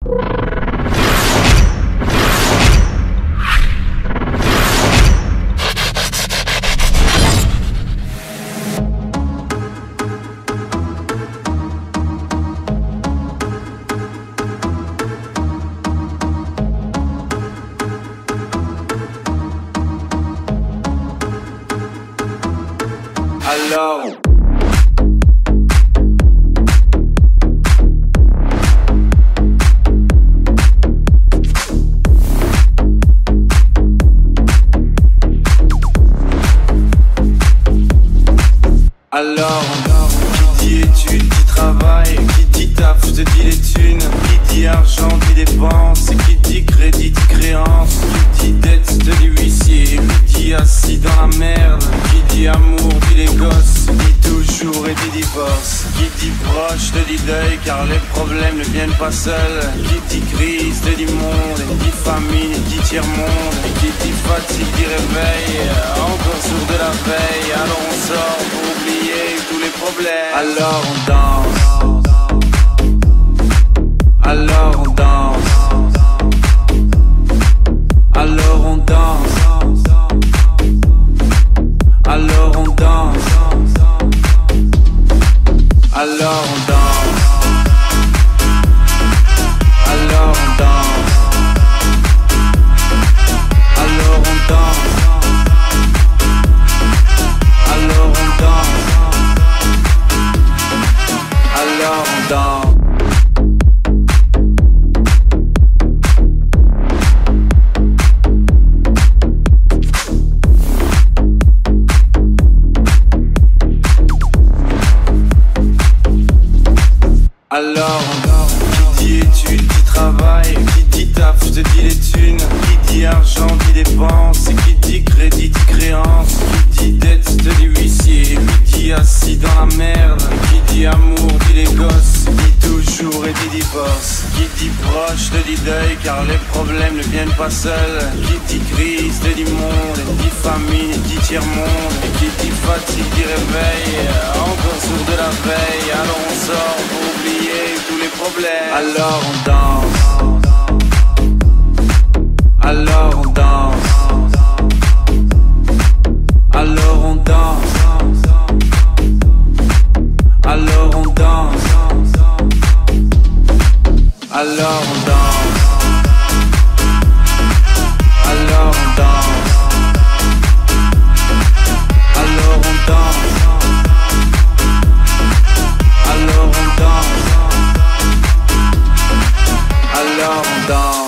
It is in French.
Alors qui dit études, qui travaille, qui dit taf, je te dis les thunes, qui dit argent, dit dépense, qui dit crédit, dit créance, qui dit dette, je te dis huissier, qui dit assis dans la merde, qui dit amour, dit les gosses, dit toujours et dit divorce, qui dit proche, te dit deuil, car les problèmes ne viennent pas seuls, qui dit crise, te dit monde, et dit famine, dit tiers-monde, et qui dit fatigue, dit réveil, encore sourd de la veille, alors on sort pour oublier tous les problèmes. Alors on danse, alors on danse, alors on danse, alors on danse, alors on danse, alors on danse, alors on danse, alors on danse, alors on danse. Alors, qui dit études, qui travaille, qui dit taf, je te dis les thunes, qui dit argent, dit dépense, qui dit crédit, dit créance, qui dit dette, je te dis huissier, qui dit assis dans la merde, qui dit amour, dit les gosses, dit toujours et dit divorce, qui dit proche, te dit deuil, car les problèmes ne viennent pas seuls, qui dit crise, te dit monde, dit famine, dit tiers-monde, et qui dit fatigue, dit réveil, encore sourd de la veille, alors on sort pour oublier tous les problèmes. Alors on danse, alors on danse, alors on danse, alors on danse, alors on danse, alors on danse, alors on danse, alors on danse, alors on danse.